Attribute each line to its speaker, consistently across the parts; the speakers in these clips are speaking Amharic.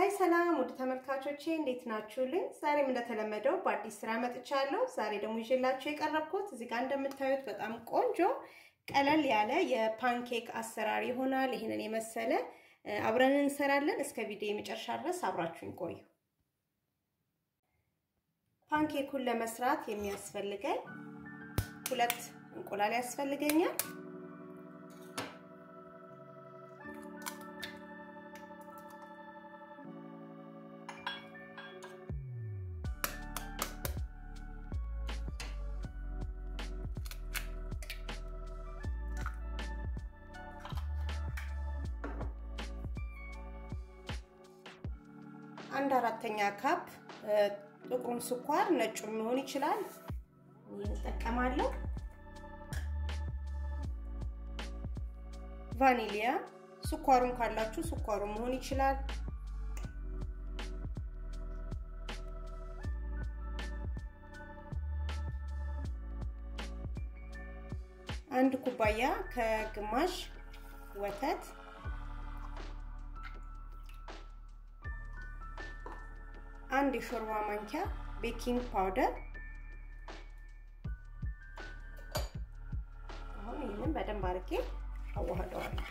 Speaker 1: ሰላም ወደ ተመልካቾቼ እንዴት ናችሁልኝ? ዛሬም እንደተለመደው በአዲስ ስራ መጥቻለሁ። ዛሬ ደግሞ ይዤላችሁ የቀረብኩት እዚህ ጋር እንደምታዩት በጣም ቆንጆ ቀለል ያለ የፓንኬክ አሰራር ይሆናል። ይሄንን የመሰለ አብረን እንሰራለን። እስከ ቪዲዮ መጨረሻ ድረስ አብራችሁን ቆዩ። ፓንኬኩን ለመስራት የሚያስፈልገኝ 2 እንቁላል ያስፈልገኛል። አንድ 4ኛ ካፕ ጥቁሩን ስኳር ነጩን መሆን ይችላል እንጠቀማለሁ። ቫኒሊያ ስኳሩን ካላችሁ ስኳሩ መሆን ይችላል። አንድ ኩባያ ከግማሽ ወተት፣ አንድ የሾርባ ማንኪያ ቤኪንግ ፓውደር። አሁን ይሄንን በደንብ አድርጌ አዋህደዋለሁ።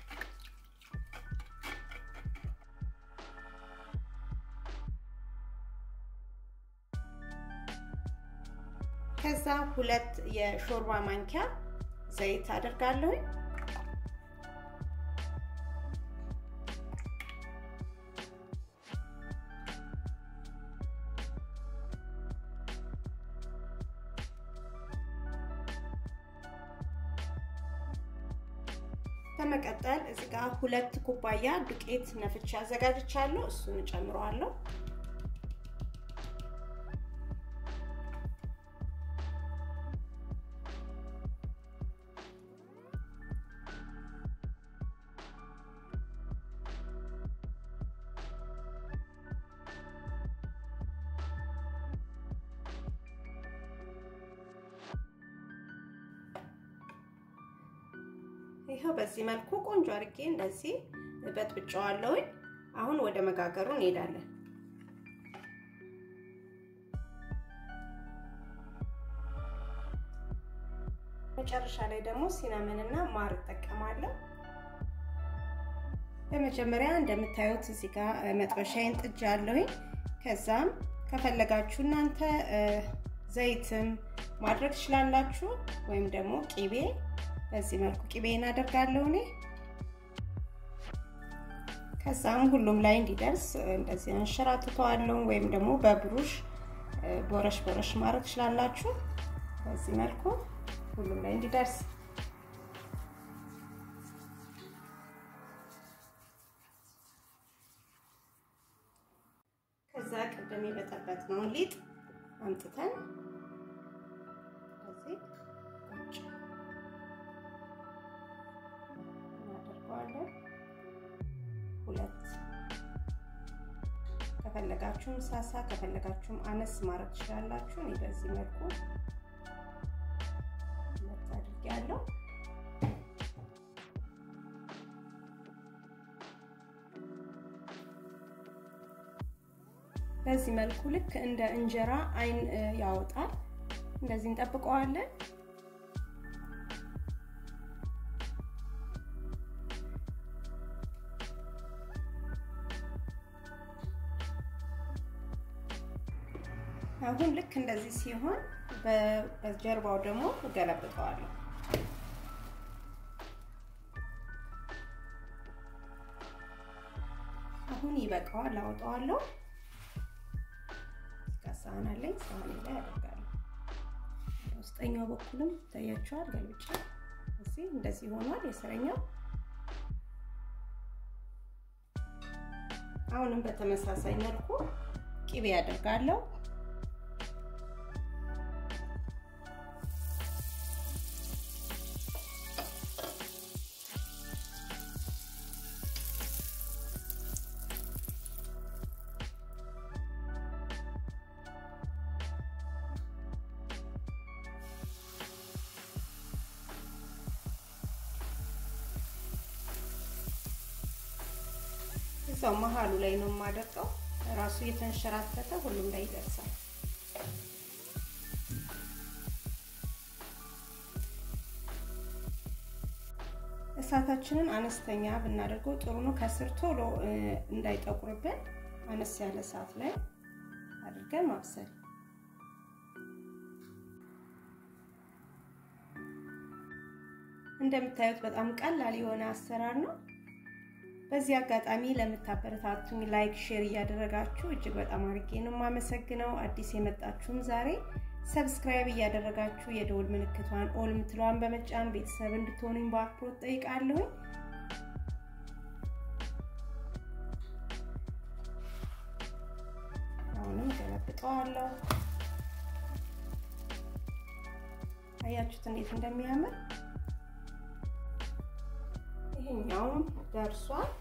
Speaker 1: ከዛ 2 የሾርባ ማንኪያ ዘይት አደርጋለሁ። በመቀጠል እዚህ ጋር 2 ኩባያ ዱቄት ነፍቻ አዘጋጅቻለሁ። እሱን ጨምረዋለሁ። ይሄው በዚህ መልኩ ቆንጆ አርጌ እንደዚህ በጥብጫዋለሁ። አሁን ወደ መጋገሩ እንሄዳለን። መጨረሻ ላይ ደግሞ ሲናመን እና ማር ተጠቀማለሁ። በመጀመሪያ እንደምታዩት እዚህ ጋር መጥበሻዬን ጥጃለሁ። ከዛም ከፈለጋችሁ እናንተ ዘይትም ማድረግ ትችላላችሁ ወይም ደግሞ ቂቤ በዚህ መልኩ ቂቤን አደርጋለሁ እኔ። ከዛም ሁሉም ላይ እንዲደርስ እንደዚህ አንሸራትተዋለሁ ወይም ደግሞ በብሩሽ ቦረሽ ማድረግ ትችላላችሁ። በዚህ መልኩ ሁሉም ላይ እንዲደርስ ከዛ ቀደም የበጠበጥነው ሊጥ አምጥተን እዚህ ሁለት ከፈለጋችሁም ሳሳ ከፈለጋችሁም አነስ ማድረግ ትችላላችሁ። እኔ በዚህ መልኩ አድርጌያለሁ። በዚህ መልኩ ልክ እንደ እንጀራ አይን ያወጣል። እንደዚህ እንጠብቀዋለን። አሁን ልክ እንደዚህ ሲሆን በጀርባው ደግሞ እገለብጠዋለሁ። አሁን ይበቃዋል፣ አውጣዋለሁ። ሳህን አለኝ፣ ሳህን ላይ አደርጋለሁ። ውስጠኛው በኩልም ታያችኋል፣ ገልብጬ እዚህ እንደዚህ ሆኗል የስረኛው። አሁንም በተመሳሳይ መልኩ ቂቤ አደርጋለሁ። እዛው መሃሉ ላይ ነው የማደርገው። ራሱ የተንሸራተተ ሁሉም ላይ ይደርሳል። እሳታችንን አነስተኛ ብናደርገው ጥሩ ነው። ከስር ቶሎ እንዳይጠቁርብን አነስ ያለ እሳት ላይ አድርገን ማብሰል። እንደምታዩት በጣም ቀላል የሆነ አሰራር ነው። በዚህ አጋጣሚ ለምታበረታቱኝ ላይክ ሼር ያደረጋችሁ እጅግ በጣም አርጌ ነው ማመሰግነው። አዲስ የመጣችሁም ዛሬ ሰብስክራይብ ያደረጋችሁ የደወል ምልክቷን ኦል ምትሏን በመጫን ቤተሰብ እንድትሆኑኝ በአክብሮት ጠይቃለሁ። አሁንም ገለብጠዋለሁ። አያችሁት እንዴት እንደሚያምር? ይሄኛውም ደርሷል።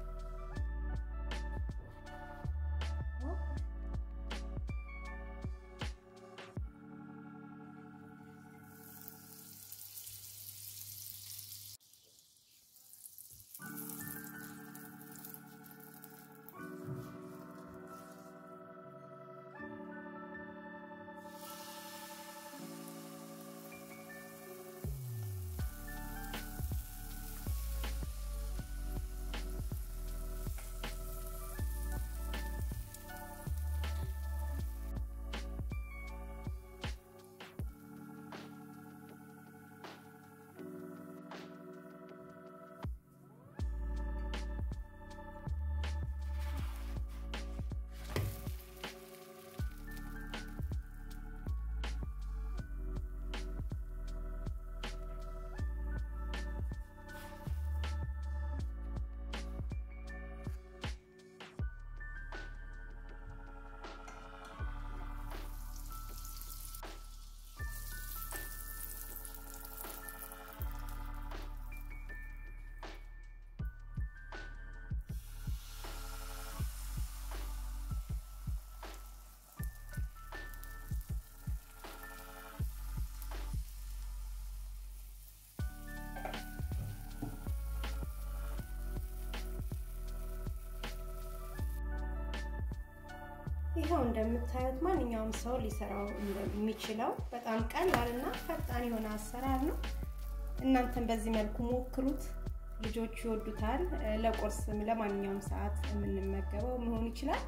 Speaker 1: ይሄው እንደምታዩት ማንኛውም ሰው ሊሰራው የሚችለው በጣም ቀላልና ፈጣን የሆነ አሰራር ነው። እናንተም በዚህ መልኩ ሞክሩት። ልጆች ይወዱታል። ለቁርስም ለማንኛውም ሰዓት የምንመገበው መሆን ይችላል።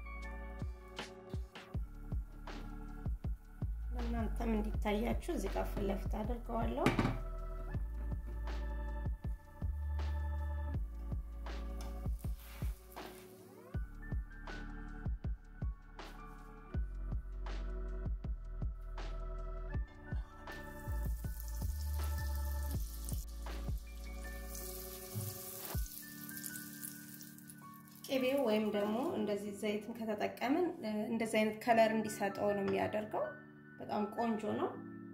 Speaker 1: እናንተም እንዲታያችሁ እዚህ ጋር ፍለፍታ አድርገዋለሁ። ቅቤው ወይም ደግሞ እንደዚህ ዘይትን ከተጠቀምን እንደዚህ አይነት ከለር እንዲሰጠው ነው የሚያደርገው። በጣም ቆንጆ ነው።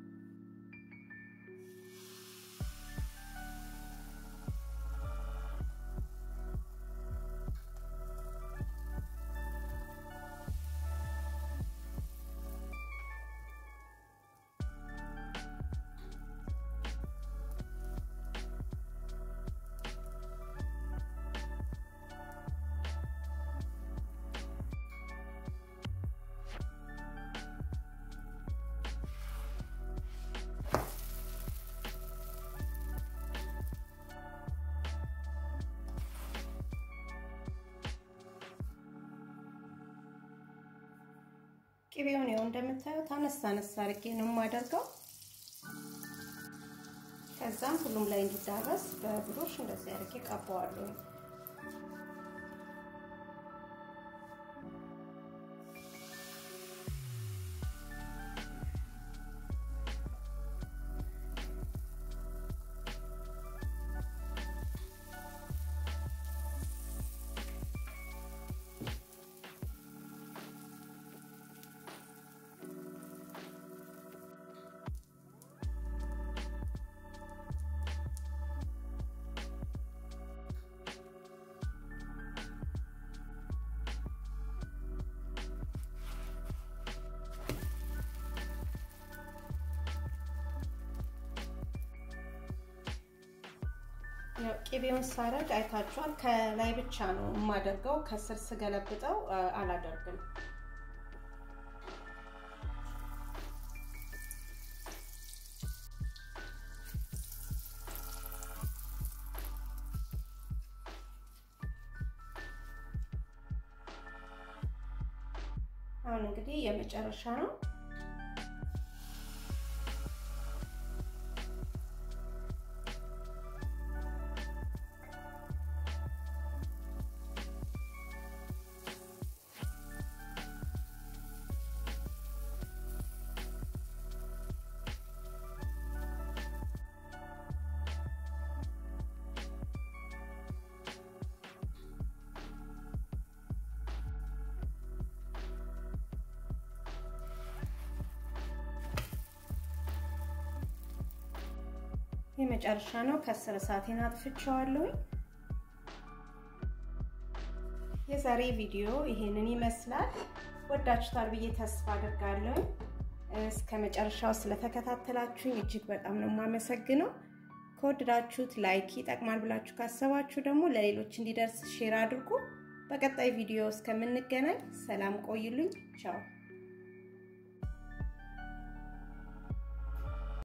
Speaker 1: ቅቤውን ያው እንደምታዩት አነሳ አድርጌ ነው የማደርገው። ከዛም ሁሉም ላይ እንዲዳረስ በብሩሽ እንደዚህ አድርጌ ቀባዋለሁ። ያው ቅቤውን ሳረግ አይታችኋል ከላይ ብቻ ነው የማደርገው ከስር ስገለብጠው አላደርግም አሁን እንግዲህ የመጨረሻ ነው የመጨረሻ ነው ከስር እሳቴን አጥፍቼዋለሁ የዛሬ ቪዲዮ ይሄንን ይመስላል ወዳችሁታል ብዬ ተስፋ አደርጋለሁ እስከመጨረሻው ስለተከታተላችሁኝ እጅግ በጣም ነው ማመሰግነው ከወደዳችሁት ላይክ ይጠቅማል ብላችሁ ካሰባችሁ ደግሞ ለሌሎች እንዲደርስ ሼር አድርጉ በቀጣይ ቪዲዮ እስከምንገናኝ ሰላም ቆዩልኝ ቻው